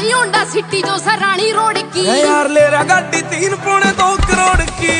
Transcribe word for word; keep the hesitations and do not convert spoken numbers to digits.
Honda city जो Sarani road की यार ले रहा गाड़ी तीन पौने दो करोड़ की।